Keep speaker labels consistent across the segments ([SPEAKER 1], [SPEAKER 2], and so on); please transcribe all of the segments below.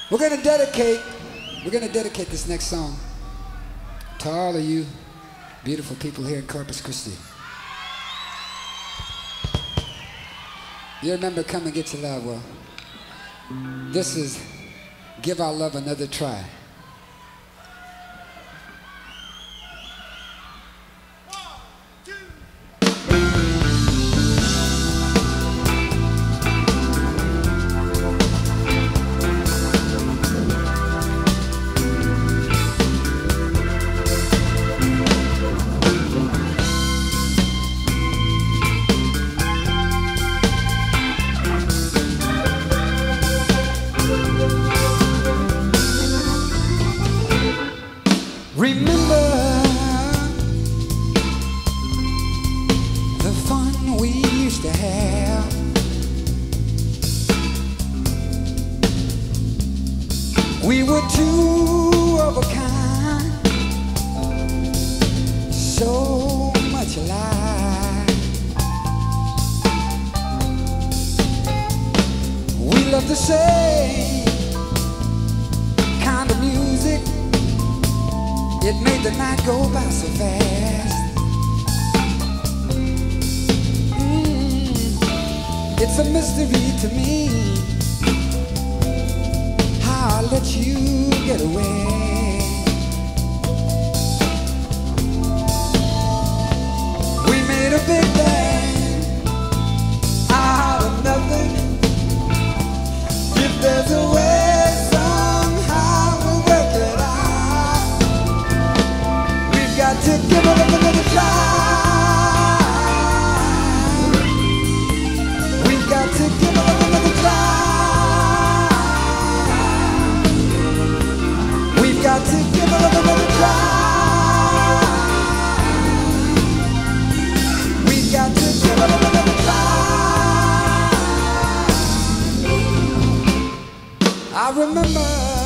[SPEAKER 1] We're gonna dedicate this next song to all of you beautiful people here in Corpus Christi. You remember Come and Get Your Love? Well, this is Give Our Love Another Try. Remember the fun we used to have. We were two of a kind, so much alike. We loved the same kind of music. It made the night go by so fast. It's a mystery to me how I let you get away. We made a big bang out of nothing. If there's a way, somehow we'll work it out. We've got to give it another try. We've got to give it another try. We've got to give it another try. We've got to give it another try. I remember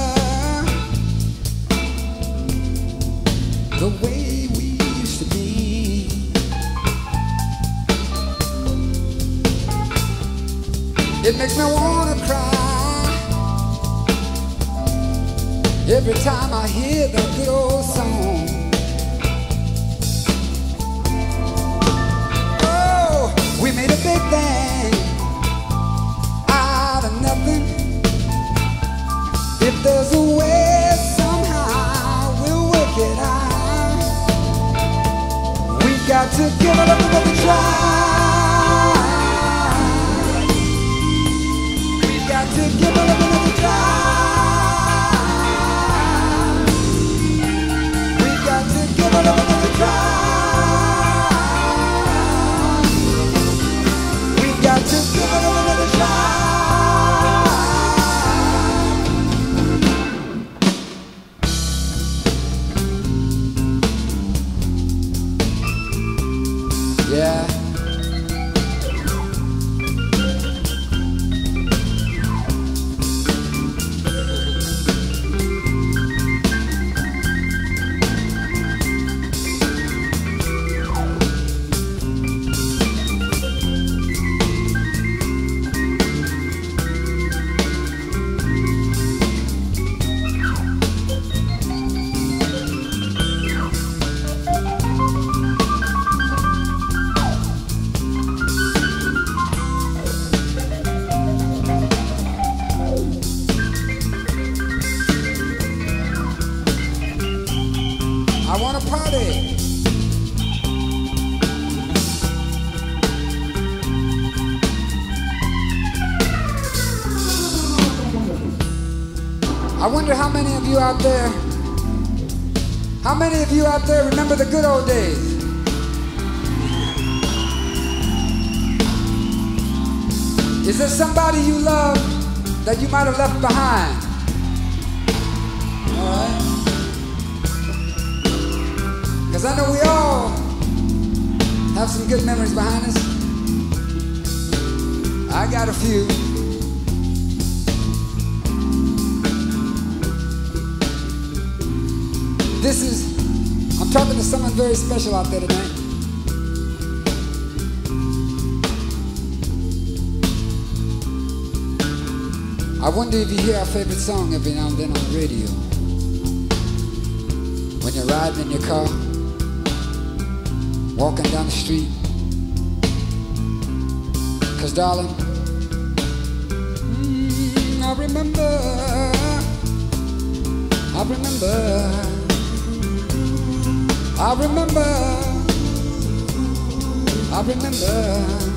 [SPEAKER 1] the way we used to be. It makes me wanna cry every time I hear that good old song. Oh, we made a big thing out of nothing. If there's a way, somehow we'll work it out. We've got to give it another try. We've got to give it another try. We've got to give it another try. We've got to give it another try. Yeah. I want to party. I wonder how many of you out there, remember the good old days? Is there somebody you love that you might have left behind? All right. Because I know we all have some good memories behind us. I got a few. I'm talking to someone very special out there tonight. I wonder if you hear our favorite song every now and then on the radio. When you're riding in your car, walking down the street. 'Cause darling, I remember, I remember, I remember, I remember.